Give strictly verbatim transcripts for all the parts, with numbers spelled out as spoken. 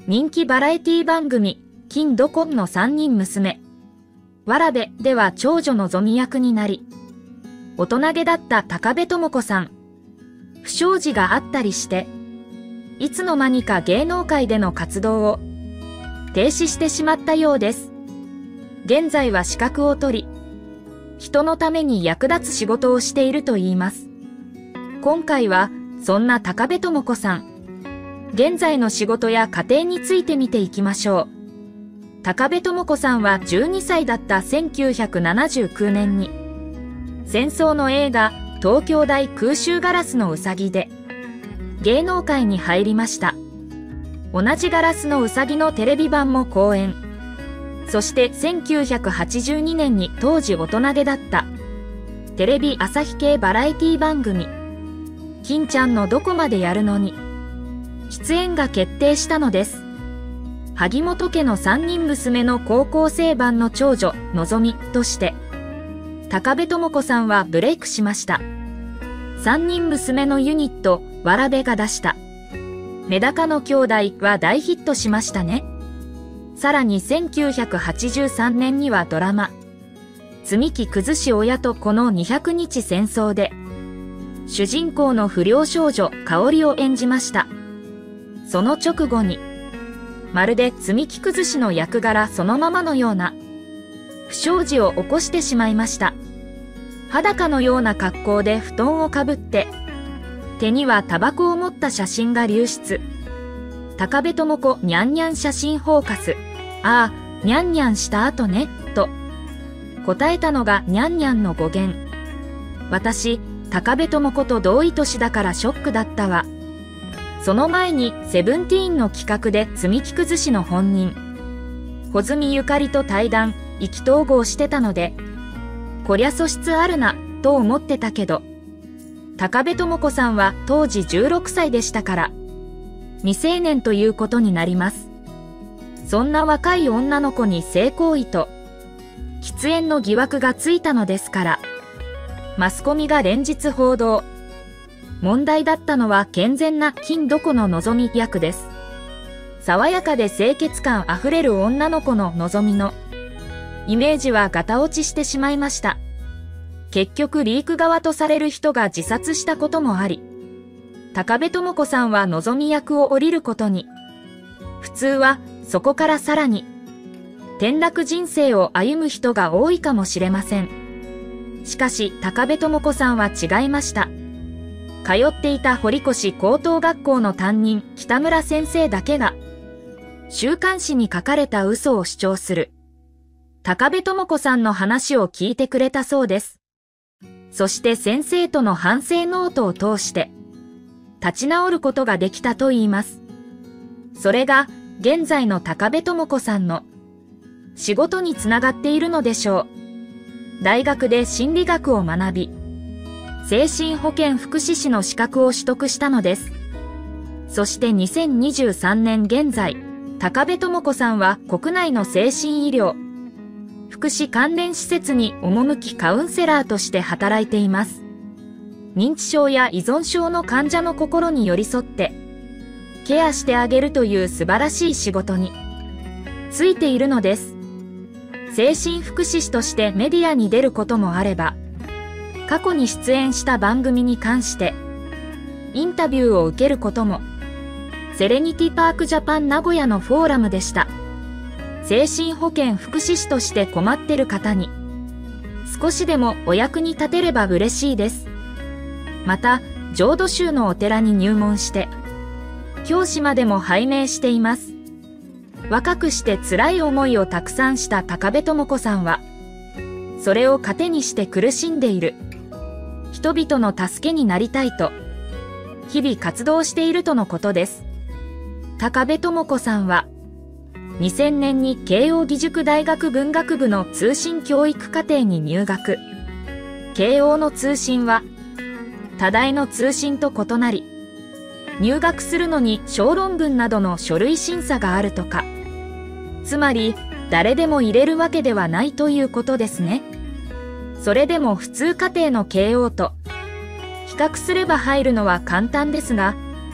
人気バラエティ番組、金どこの三人娘。わらべでは長女のぞみ役になり、大人げだった高部智子さん。不祥事があったりして、いつの間にか芸能界での活動を停止してしまったようです。現在は資格を取り、人のために役立つ仕事をしているといいます。今回は、そんな高部智子さん、現在の仕事や家庭について見ていきましょう。高部智子さんはじゅうにさいだったせんきゅうひゃくななじゅうきゅうねんに、戦争の映画、東京大空襲ガラスのうさぎで、芸能界に入りました。同じガラスのうさぎのテレビ版も公演。そしてせんきゅうひゃくはちじゅうにねんに当時大人げだった、テレビ朝日系バラエティ番組、金ちゃんのどこまでやるのに、出演が決定したのです。萩本家の三人娘の高校生版の長女、のぞみとして、高部智子さんはブレイクしました。三人娘のユニット、わらべが出した、メダカの兄弟は大ヒットしましたね。さらにせんきゅうひゃくはちじゅうさんねんにはドラマ、積み木崩し親と子のにひゃくにち戦争で、主人公の不良少女、香織を演じました。その直後に、まるで積み木崩しの役柄そのままのような不祥事を起こしてしまいました。裸のような格好で布団をかぶって、手にはタバコを持った写真が流出。高部智子にゃんにゃん写真フォーカス。ああ、にゃんにゃんした後ね、と答えたのがにゃんにゃんの語源。私、高部智子と同い年だからショックだったわ。その前にセブンティーンの企画で積み木崩しの本人、穂積ゆかりと対談、意気投合してたので、こりゃ素質あるな、と思ってたけど、高部智子さんは当時じゅうろくさいでしたから、未成年ということになります。そんな若い女の子に性行為と、喫煙の疑惑がついたのですから、マスコミが連日報道。問題だったのは健全な金どこののぞみ役です。爽やかで清潔感あふれる女の子ののぞみのイメージはガタ落ちしてしまいました。結局リーク側とされる人が自殺したこともあり、高部智子さんはのぞみ役を降りることに。普通はそこからさらに転落人生を歩む人が多いかもしれません。しかし高部智子さんは違いました。通っていた堀越高等学校の担任北村先生だけが週刊誌に書かれた嘘を主張する高部智子さんの話を聞いてくれたそうです。そして先生との反省ノートを通して立ち直ることができたといいます。それが現在の高部智子さんの仕事につながっているのでしょう。大学で心理学を学び、精神保健福祉士の資格を取得したのです。そしてにせんにじゅうさんねん現在、高部智子さんは国内の精神医療、福祉関連施設に赴きカウンセラーとして働いています。認知症や依存症の患者の心に寄り添って、ケアしてあげるという素晴らしい仕事についているのです。精神福祉士としてメディアに出ることもあれば、過去に出演した番組に関してインタビューを受けることも、セレニティパークジャパン名古屋のフォーラムでした。精神保健福祉士として困ってる方に少しでもお役に立てれば嬉しいです。また、浄土宗のお寺に入門して教師までも拝命しています。若くして辛い思いをたくさんした高部智子さんは、それを糧にして苦しんでいる人々の助けになりたいと日々活動しているとのことです。高部智子さんはにせんねんに慶應義塾大学文学部の通信教育課程に入学。慶応の通信は他大の通信と異なり、入学するのに小論文などの書類審査があるとか。つまり誰でも入れるわけではないということですね。それでも普通課程の慶応と比較すれば入るのは簡単ですが、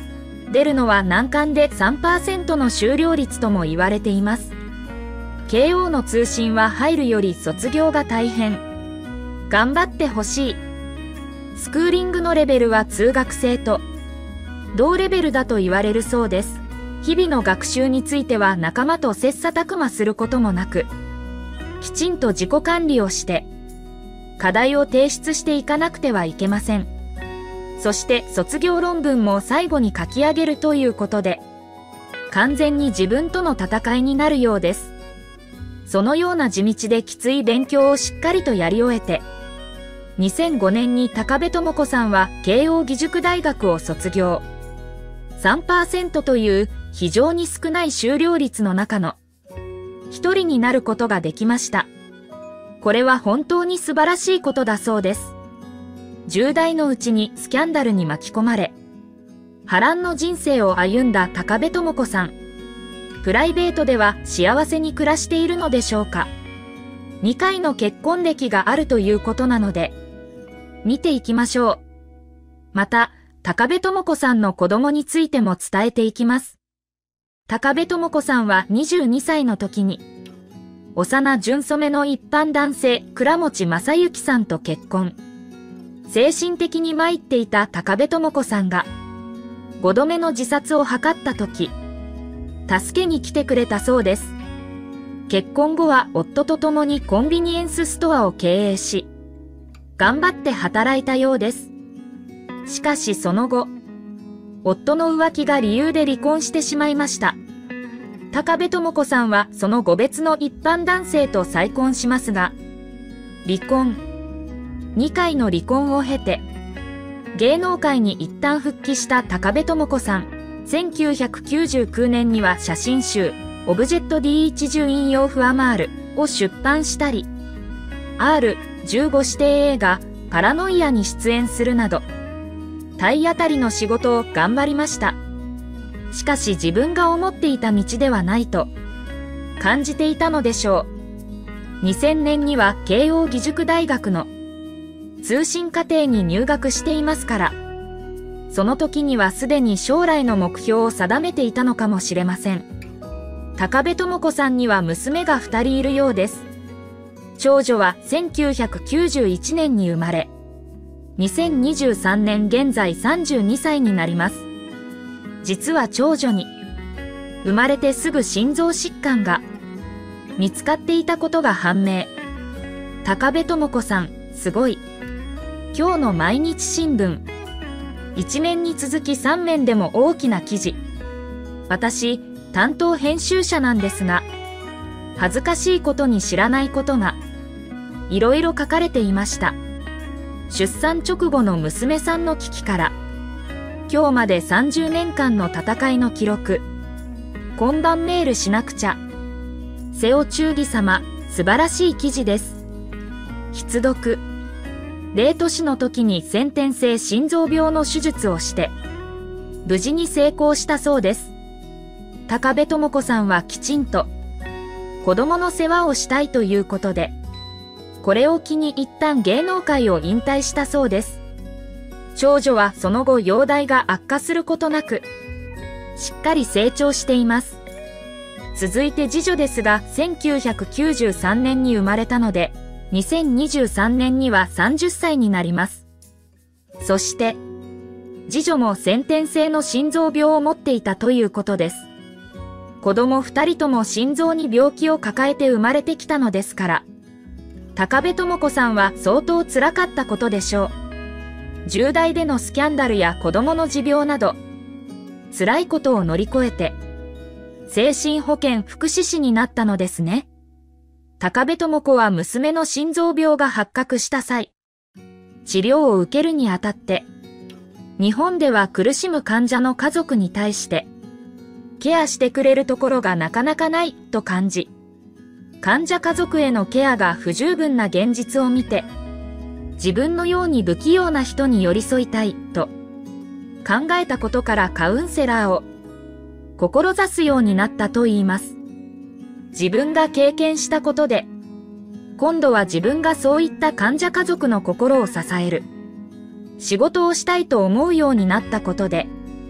出るのは難関で さんパーセント の終了率とも言われています。慶応の通信は入るより卒業が大変。頑張ってほしい。スクーリングのレベルは通学生と同レベルだと言われるそうです。日々の学習については仲間と切磋琢磨することもなく、きちんと自己管理をして、課題を提出していかなくてはいけません。そして卒業論文も最後に書き上げるということで、完全に自分との戦いになるようです。そのような地道できつい勉強をしっかりとやり終えて、にせんごねんに高部智子さんは慶応義塾大学を卒業。さんパーセント という非常に少ない修了率の中の一人になることができました。これは本当に素晴らしいことだそうです。じゅう代のうちにスキャンダルに巻き込まれ、波乱の人生を歩んだ高部智子さん。プライベートでは幸せに暮らしているのでしょうか。にかいの結婚歴があるということなので、見ていきましょう。また、高部智子さんの子供についても伝えていきます。高部智子さんはにじゅうにさいの時に、幼純染めの一般男性倉持正幸さんと結婚。精神的に参っていた高部智子さんが、ごどめの自殺を図った時、助けに来てくれたそうです。結婚後は夫と共にコンビニエンスストアを経営し、頑張って働いたようです。しかしその後、夫の浮気が理由で離婚してしまいました。高部智子さんはその後別の一般男性と再婚しますが、離婚。にかいの離婚を経て、芸能界に一旦復帰した高部智子さん。せんきゅうひゃくきゅうじゅうきゅうねんには写真集、オブジェット ディーワン 重引用フアマールを出版したり、アールじゅうご 指定映画、パラノイアに出演するなど、体当たりの仕事を頑張りました。しかし自分が思っていた道ではないと感じていたのでしょう。にせんねんには慶応義塾大学の通信課程に入学していますから、その時にはすでに将来の目標を定めていたのかもしれません。高部智子さんには娘がふたりいるようです。長女はせんきゅうひゃくきゅうじゅういちねんに生まれ、にせんにじゅうさんねん現在さんじゅうにさいになります。実は長女に、生まれてすぐ心臓疾患が見つかっていたことが判明。高部智子さん、すごい。今日の毎日新聞。一面に続き三面でも大きな記事。私、担当編集者なんですが、恥ずかしいことに知らないことが、いろいろ書かれていました。出産直後の娘さんの危機から、今日までさんじゅうねんかんの戦いの記録。今晩メールしなくちゃ。瀬尾忠義様、素晴らしい記事です。必読。れいとしの時に先天性心臓病の手術をして、無事に成功したそうです。高部智子さんはきちんと、子供の世話をしたいということで、これを機に一旦芸能界を引退したそうです。長女はその後容体が悪化することなく、しっかり成長しています。続いて次女ですが、せんきゅうひゃくきゅうじゅうさんねんに生まれたので、にせんにじゅうさんねんにはさんじゅっさいになります。そして、次女も先天性の心臓病を持っていたということです。子供二人とも心臓に病気を抱えて生まれてきたのですから、高部智子さんは相当辛かったことでしょう。じゅう代でのスキャンダルや子供の持病など、辛いことを乗り越えて、精神保健福祉士になったのですね。高部智子は娘の心臓病が発覚した際、治療を受けるにあたって、日本では苦しむ患者の家族に対して、ケアしてくれるところがなかなかないと感じ、患者家族へのケアが不十分な現実を見て、自分のように不器用な人に寄り添いたいと考えたことからカウンセラーを志すようになったといいます。自分が経験したことで、今度は自分がそういった患者家族の心を支える仕事をしたいと思うようになったことで、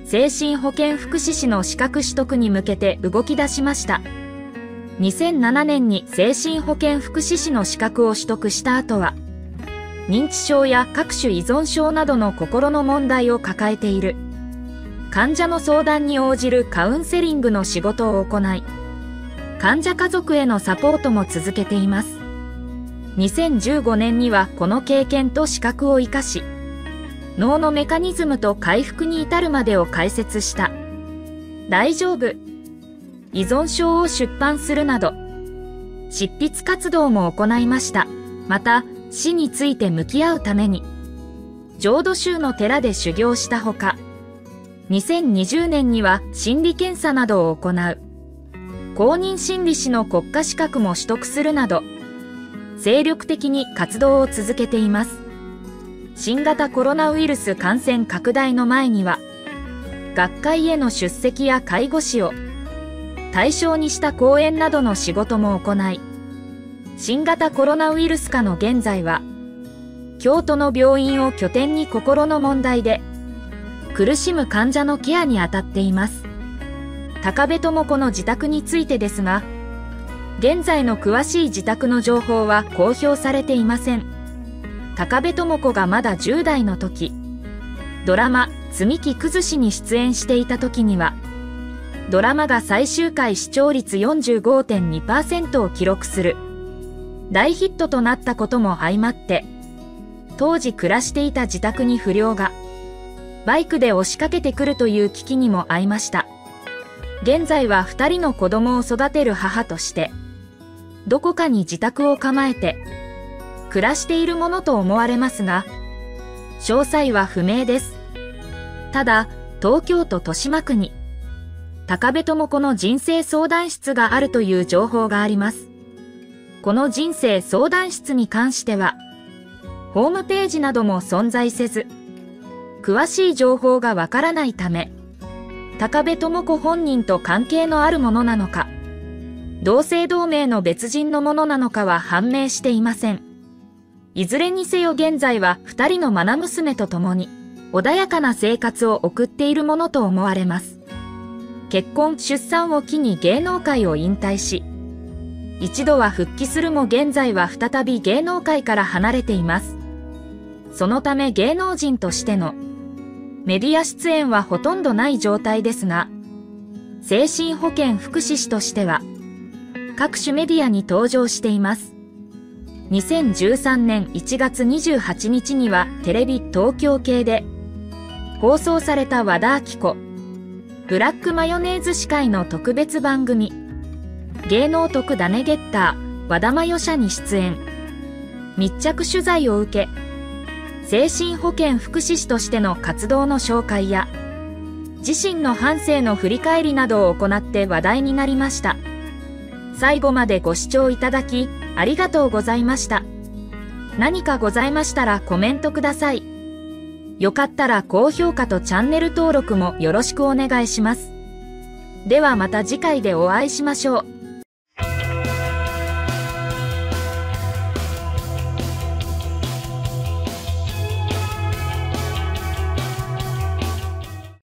精神保健福祉士の資格取得に向けて動き出しました。にせんななねんに精神保健福祉士の資格を取得した後は、認知症や各種依存症などの心の問題を抱えている患者の相談に応じるカウンセリングの仕事を行い、患者家族へのサポートも続けています。にせんじゅうごねんにはこの経験と資格を生かし、脳のメカニズムと回復に至るまでを解説した大丈夫依存症を出版するなど、執筆活動も行いました。また、死について向き合うために、浄土宗の寺で修行したほか、にせんにじゅうねんには心理検査などを行う、公認心理師の国家資格も取得するなど、精力的に活動を続けています。新型コロナウイルス感染拡大の前には、学会への出席や介護士を対象にした講演などの仕事も行い、新型コロナウイルス下の現在は、京都の病院を拠点に心の問題で苦しむ患者のケアに当たっています。高部智子の自宅についてですが、現在の詳しい自宅の情報は公表されていません。高部智子がまだじゅう代の時、ドラマ「積み木崩し」に出演していた時には、ドラマが最終回視聴率 よんじゅうごてんにパーセント を記録する大ヒットとなったことも相まって、当時暮らしていた自宅に不良がバイクで押しかけてくるという危機にも遭いました。現在はふたりの子供を育てる母として、どこかに自宅を構えて暮らしているものと思われますが、詳細は不明です。ただ、東京都豊島区に高部智子の人生相談室があるという情報があります。この人生相談室に関しては、ホームページなども存在せず、詳しい情報がわからないため、高部智子本人と関係のあるものなのか、同姓同名の別人のものなのかは判明していません。いずれにせよ現在は二人の愛娘と共に、穏やかな生活を送っているものと思われます。結婚・出産を機に芸能界を引退し、一度は復帰するも現在は再び芸能界から離れています。そのため芸能人としてのメディア出演はほとんどない状態ですが、精神保健福祉士としては各種メディアに登場しています。にせんじゅうさんねんいちがつにじゅうはちにちにはテレビ東京系で放送された和田アキ子ブラックマヨネーズ司会の特別番組芸能特ダネゲッター和田マヨ社に出演。密着取材を受け、精神保健福祉士としての活動の紹介や自身の半生の振り返りなどを行って話題になりました。最後までご視聴いただきありがとうございました。何かございましたらコメントください。よかったら高評価とチャンネル登録もよろしくお願いします。ではまた次回でお会いしましょう。